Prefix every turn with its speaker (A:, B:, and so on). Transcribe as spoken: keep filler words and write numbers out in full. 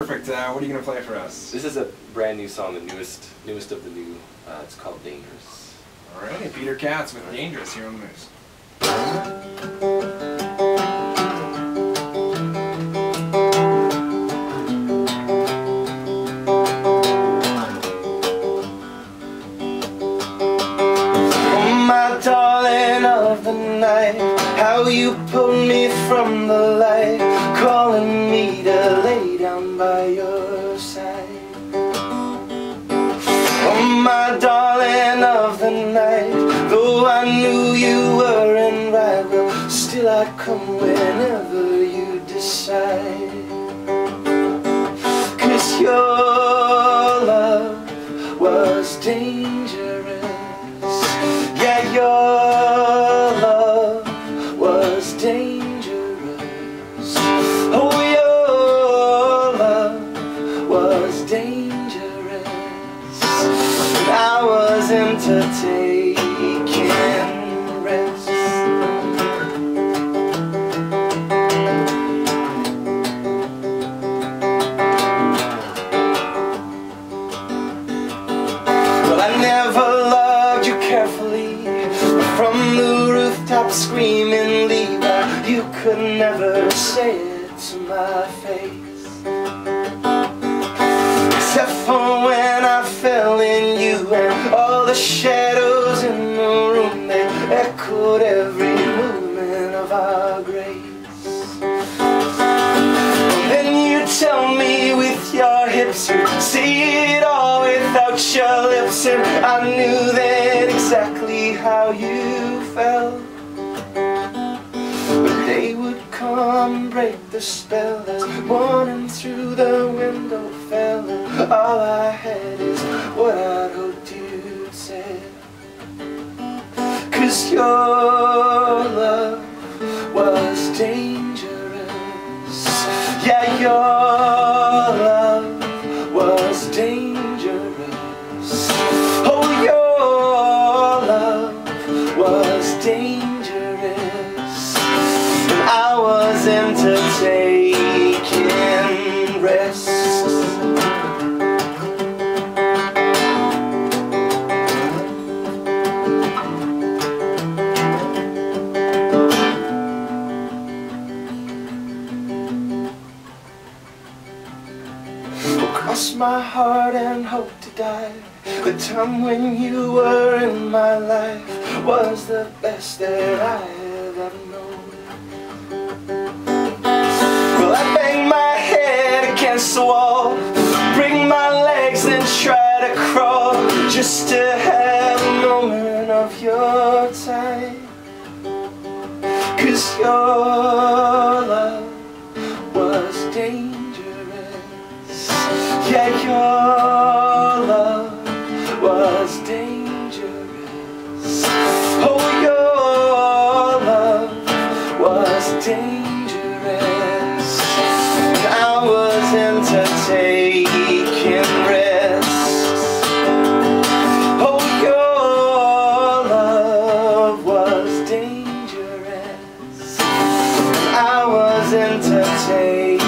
A: Perfect. Uh, what are you going to play for us?
B: This is a brand new song, the newest newest of the new. Uh, it's called Dangerous.
A: Alright, Peter Katz with Dangerous here on the Moose.
C: Oh, my darling of the night, how you pulled me from the light, calling me to lay down by your side. Oh, my darling of the night, though I knew you weren't right, well, still I'd come whenever you decide. 'Cause your love was dangerous. Yeah, your love was dangerous. Oh, your love was dangerous. And I wasn't taking rest. Well, I never loved you carefully. From the rooftop screaming, leave, you could never say it to my face. Except for when I fell in you, and all the shadows in the room, they echoed every movement of our grace. And then you tell me with your hips, you say it all without your lips, and I knew then exactly how you felt. But they would come break the spell as morning through the window fell, and all I had is what I'd hoped you'd said. 'Cause your love was dangerous. Yeah, your love was dangerous. Oh, your love was dangerous. And I wasn't taking rest. Cross my heart and hope to die. The time when you were in my life was the best that I have ever known. Well, I bang my head against the wall, bring my legs and try to crawl, just to have a moment of your time. 'Cause your love was dangerous. Yeah, your love was dangerous. Oh, your love was dangerous. And I wasn't taking risks. Oh, your love was dangerous. And I wasn't taking